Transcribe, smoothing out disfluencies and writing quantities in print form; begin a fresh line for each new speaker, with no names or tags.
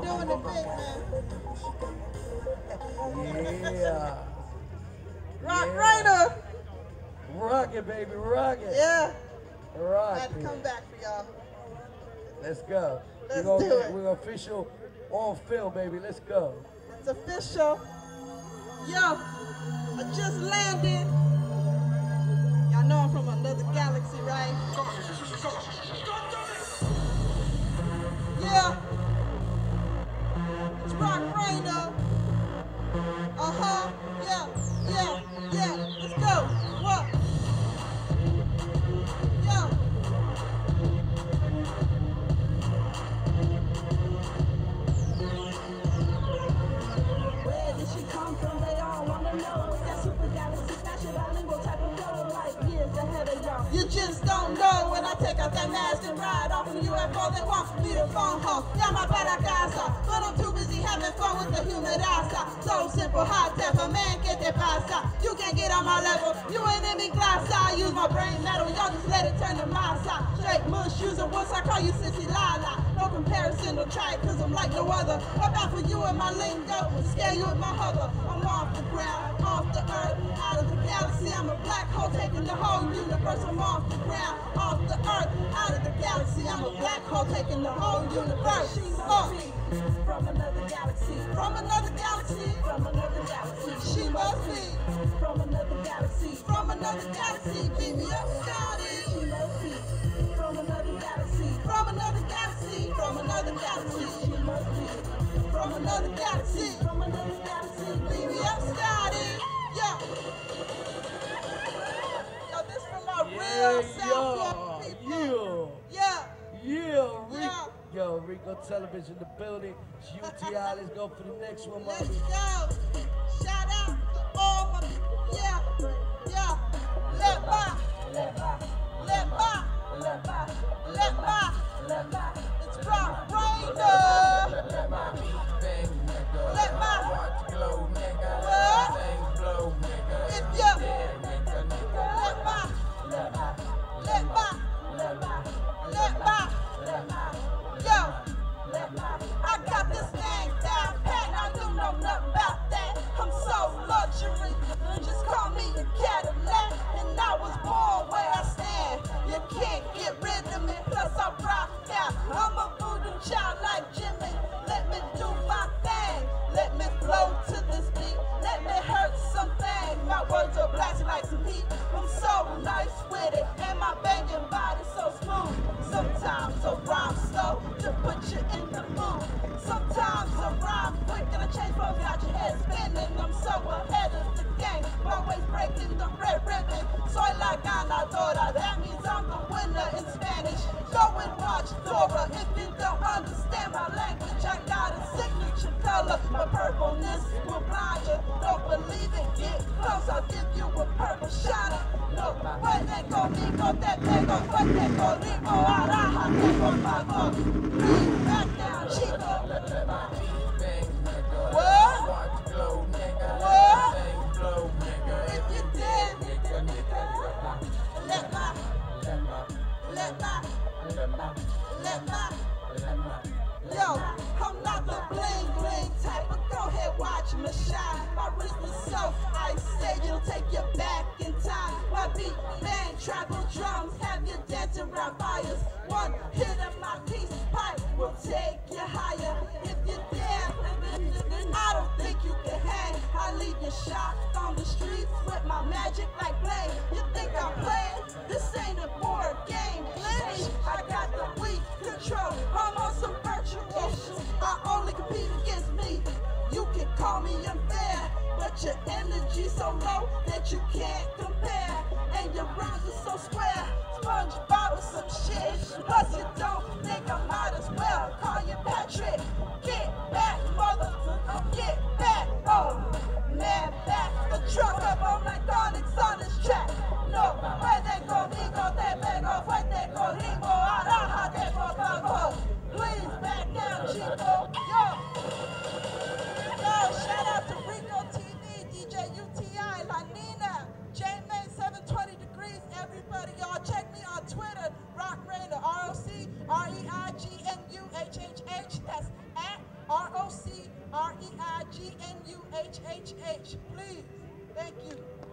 doing it big, man.
Yeah.
Rock
Yeah.
Rainer.
Rock it, baby, rock it.
Yeah.
Rock
I had to
it.
come back for y'all.
Let's go.
Let's
we're gonna
do it.
We're official on film, baby. Let's go.
It's official. Yo, I just landed. Y'all know I'm from another galaxy, right? Yeah. It's Rock Rainer. Yeah, yeah, yeah. Let's go. What? Yo.
Where did she come from? They all wanna know. That super galaxy fashion bilingual type of flow, like years ahead of y'all.
You just don't know when I take out that mask and ride off in the UFO. They want me to phone home. Llama para casa, but I'm too busy having fun with the human asa. So simple, hot temper, man, que te pasa? You can't get on my level. You ain't in me class. I use my brain metal. Y'all just let it turn to my side. Straight mush user. Once I call you Sissy Lala. No comparison, don't try it, cause I'm like no other. I'm out for you and my lingo. Scare you with my hover. I'm off the ground, off the earth, out of the galaxy. I'm a black hole taking the whole universe. I'm off the ground, off the earth, out of the galaxy. I'm a black hole taking the whole universe.
From another galaxy.
From another galaxy.
From another galaxy.
She must be.
From another galaxy.
From another galaxy. Beat me up, Scotty.
She must be. From another galaxy.
From another galaxy. From another galaxy.
She must be.
From another galaxy.
From another galaxy.
Beat me up, Scotty. Yo. Yo, this from my real South people. Yeah.
Yeah, Rico.
Yeah.
Yo, Rico Television, the building. It's UTI. Let's go for the next one,
Let's
mommy.
go. Shout out to all my, yeah, yeah. Let my,
Let my,
let my,
let my,
let my.
let my,
It's Rock Rainer.
Let my beat bang, nigga.
Let my,
Watch glow, nigga.
what?
Things blow, nigga.
If you,
Yeah, nigga, nigga.
let my,
let my,
let my,
let my,
let my.
let my,
Yo,
let my.
I got this thing down pat, now you know nothing about that. I'm so luxury, just call me a Cadillac. And I was born where I stand. You can't get rid of me, plus I rock out. I'm a voodoo child like Jimmy. Let me do my thing. Let me flow to this beat. Let me hurt something. My words are blasting like some heat. I'm so nice with it, and my banging body so smooth. Sometimes I rhyme slow to put you in the mood. Sometimes I rhyme quick and I change flows, got your head spinning. I'm so ahead of the game, always breaking the red ribbon. Soy la ganadora, that means I'm the winner in Spanish. Go and watch Dora if you don't understand my language. I got a signature color, my purpleness will blind you. Don't believe it, get close, I'll give you a purple shot. No, puede conmigo, te pego fuerte conmigo, araja, te por favor. Bring back down, chico.
Let my beat bang, nigga.
What?
Watch glow, nigga.
What?
Things blow, nigga.
If you did,
Nigga, nigga.
let my,
Let my,
let my,
let my,
let my.
let my.
Yo, I'm not the bling bling type, but go ahead, watch me shine. My wrist is so ice age, it'll take you back in time. My beat, bang, tribal drums, have you dancing around fires. One hit of my piece pipe will take you higher. If you're there, I don't think you can hang. I leave you shocked on the streets with my magic like blade. You think I'm playing? This ain't a board game, Lenny. I got the weak control. I'm on some virtual. I only compete against me. You can call me unfair, but your energy's so low that you can't compare. And your rhymes are so square. SpongeBob with some shit. Plus you don't think I'm HHH, please. Thank you.